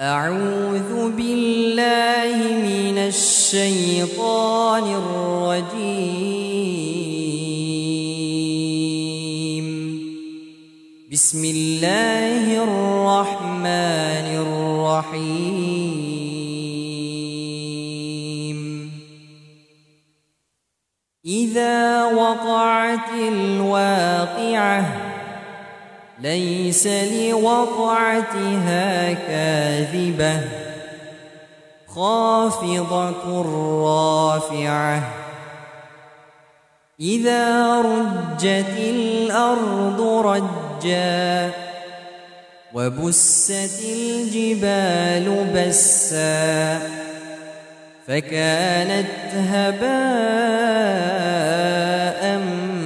أعوذ بالله من الشيطان الرجيم. بسم الله الرحمن الرحيم. إذا وقعت الواقعة ليس لوقعتها كاذبة خافضة رافعة إذا رجت الأرض رجا وبست الجبال بسا فكانت هباء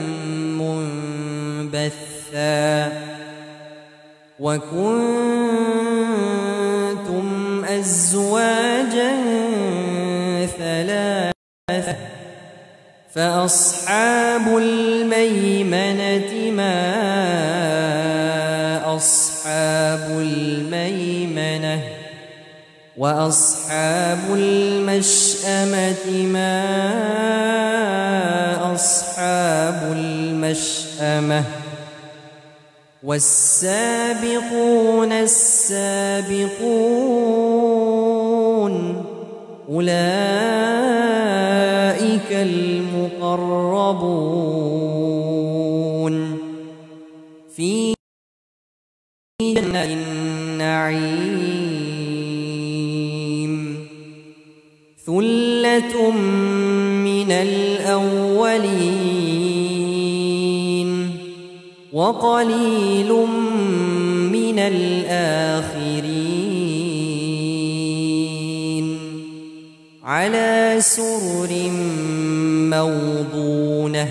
منبثا وكنتم أزواجا ثلاثة فأصحاب الميمنة ما أصحاب الميمنة وأصحاب المشأمة ما أصحاب المشأمة والسابقون السابقون أولئك المقربون في جنة النعيم ثلة من الأولين وقليل من الآخرين على سرر موضونة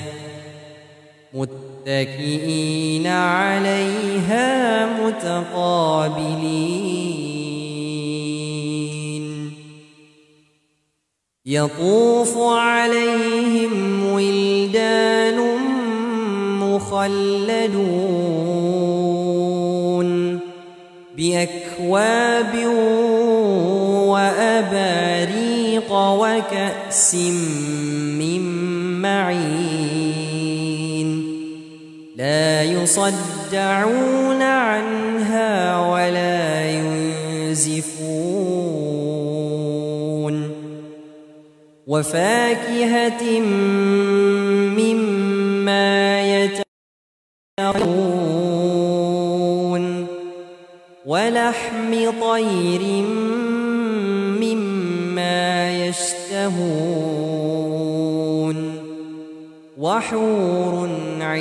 متكئين عليها متقابلين يطوف عليهم ولدان مخلدون بأكواب وأباريق وكأس من معين لا يصدعون عنها ولا ينزفون وفاكهة مما يتقون ولحم طير مما يشتهون وحور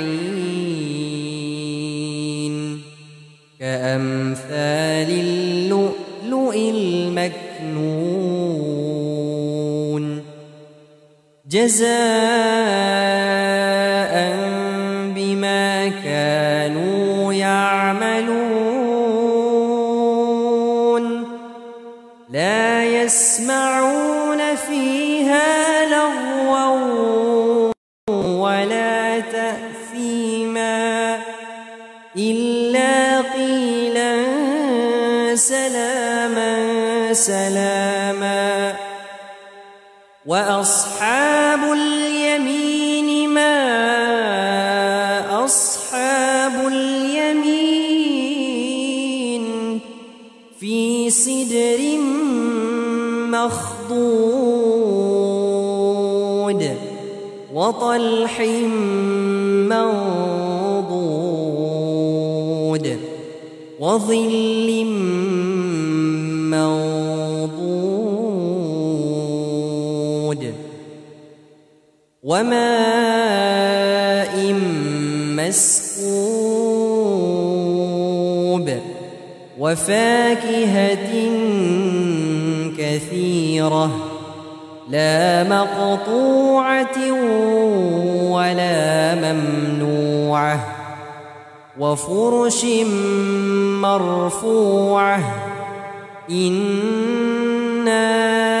عين كأمثال اللؤلؤ المكنون جزاء بما كانوا يعملون لا يسمعون فيها لغوا ولا تأثيما إلا قيلا سلاما سلاما وأصحاب اليمين ما أصحاب اليمين في سدر مخضود وطلح منضود وظل منضود وماء مسكوب وفاكهة كثيرة لا مقطوعة ولا ممنوعة وفرش مرفوعة إنا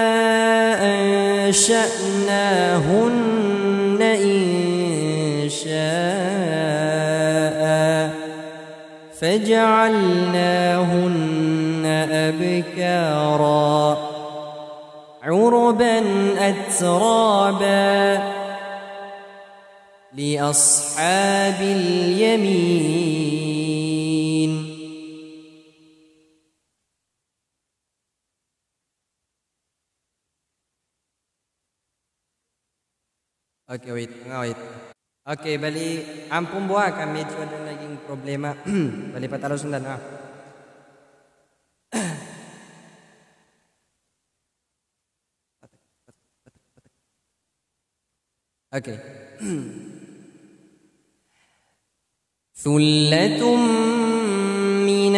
أنشأناهن إنشاء فجعلناهن أبكارا عربا أترابا لأصحاب اليمين. Okay, wait. Okay, bali ang pumbuha ka medyo na naging problema. Bali patalo sundan ha. Okay. ثلة من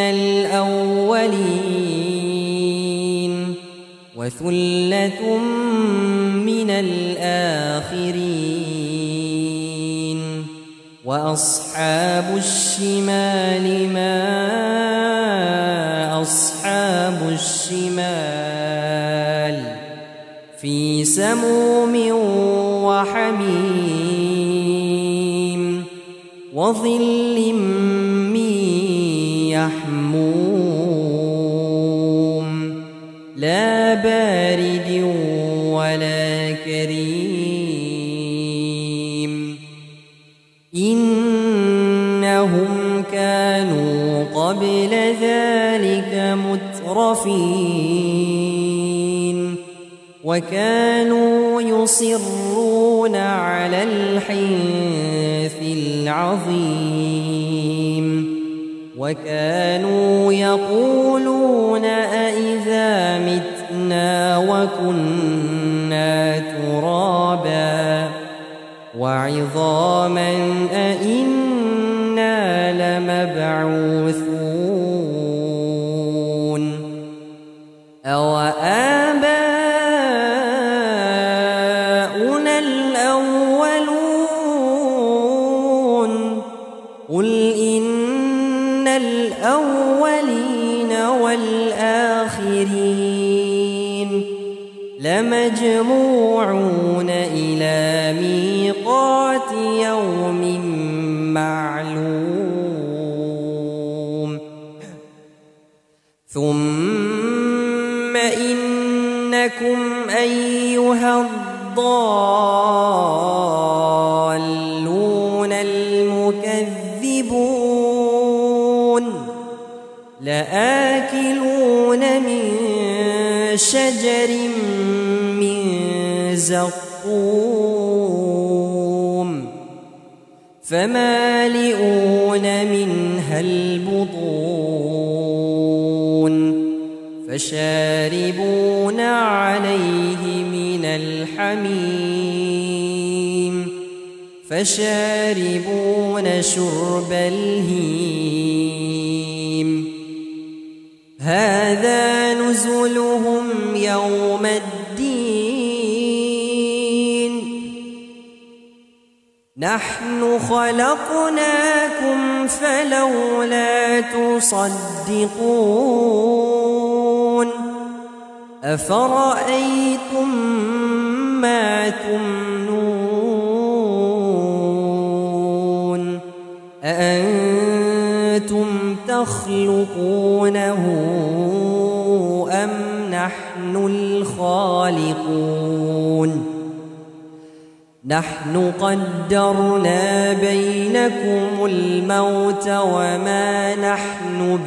الأولين وثلة من الآخرين وأصحاب الشمال ما أصحاب الشمال في سموم وحميم وظل من يحموم لا بارد ولا كريم إنهم كانوا قبل ذلك مترفين وكانوا يصرون على الحنث العظيم وكانوا يقولون أإذا متنا وكنا ترابا وعظاما أإنا لمبعوثون أوآباؤنا الأولون قل إن الأولين والآخرين لمجموعون إلى ميقات يوم معلوم ثم إنكم أيها الضالون المكذبون لآكلون من شجر من زقوم فمالئون منها البطون فشاربون عليه من الحميم فشاربون شرب الهيم هذا نزلهم يوم الدين نحن خلقناكم فلولا تصدقون أفرأيتم ما تمنون أأنتم تخلقونه أم نحن الخالقون نحن قدرنا بينكم الموت وما نحن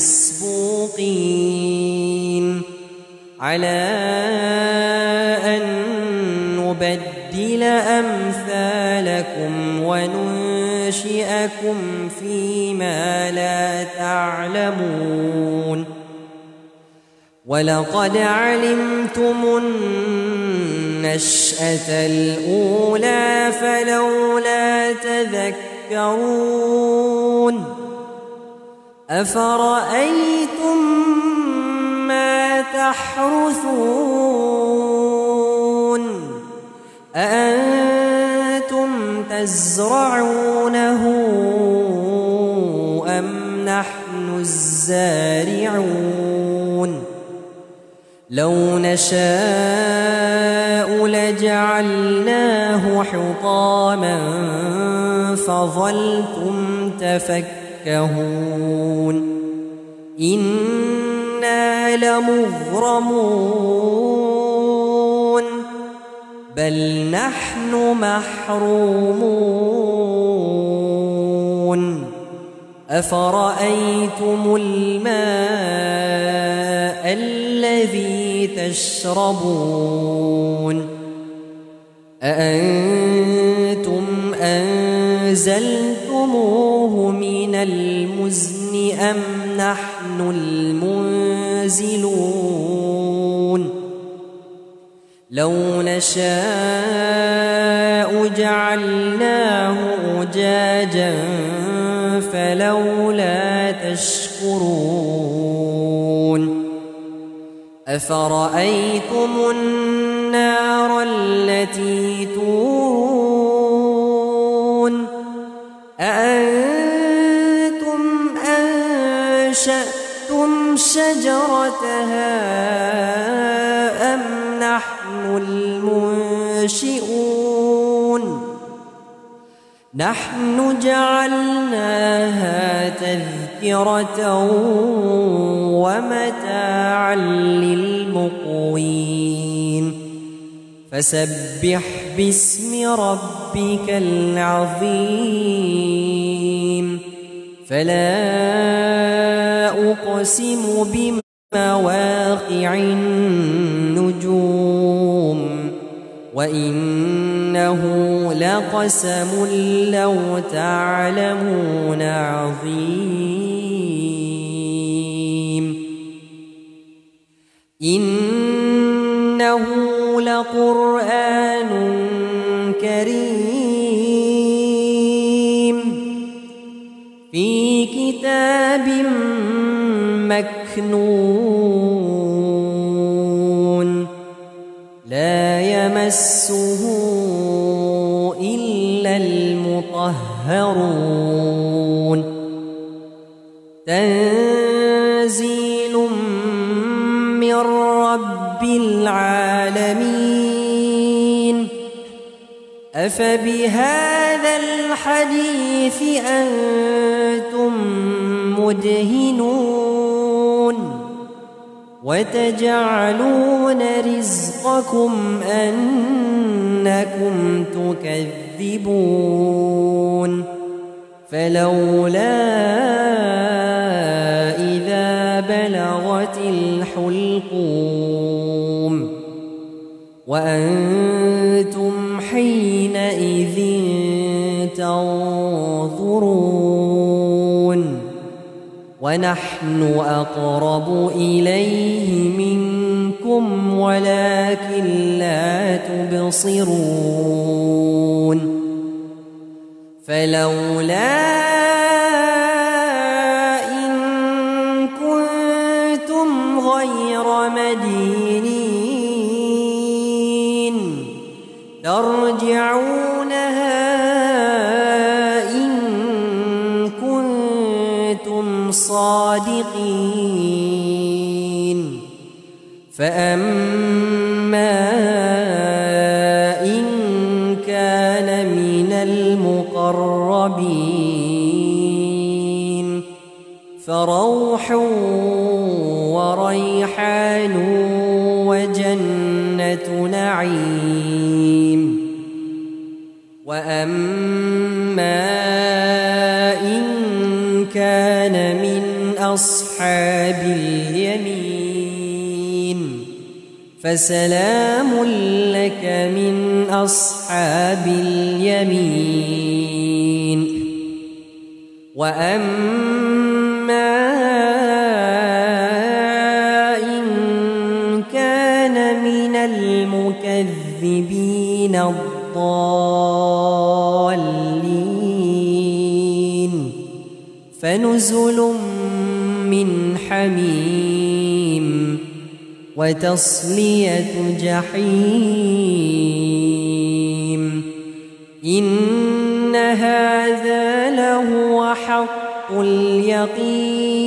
بمسبوقين على أن نبدل أمثالكم وننشئكم فيما لا تعلمون ولقد علمتم النشأة الأولى فلولا تذكرون أفرأيتم ما تحرثون أأنتم تزرعونه أم نحن الزارعون لو نشاء لجعلناه حطاما فظلتم تفكرون فكهون إنا لمغرمون بل نحن محرومون أفرأيتم الماء الذي تشربون أأنتم أنزلتموه من المزن أم نحن المنزلون لو نشاء جعلناه أجاجا فلولا تشكرون أفرأيتم النار التي تورون أأنتم أنشأتم شجرتها أم نحن المنشئون نحن جعلناها تذكرة ومتاعا للمقوين فسبح باسم ربك العظيم فلا أقسم بمواقع النجوم وإنه لقسم لو تعلمون عظيم إنه لقرآن كريم في كتاب مكنون لا يمسه إلا المطهرون تنزيل من رب العالمين أفبهذا الحديث أنتم مدهنون وتجعلون رزقكم أنكم تكذبون فلولا إذا بلغت الحلقوم وأنتم حينئذ تنظرون ونحن أقرب إليه منكم ولكن لا تبصرون فلولا إن كنتم غير مدينين ترجعونها إن كنتم صادقين فأما إن كان من المقربين فروح وريحان وجنة نعيم وأما إن كان من أصحاب اليمين فسلام لك من أصحاب اليمين وأما إن كان من المكذبين الضالين فنزل من حميم وتصلية جحيم إن هذا لهو حق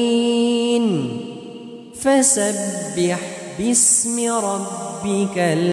اليقين فسبح باسم ربك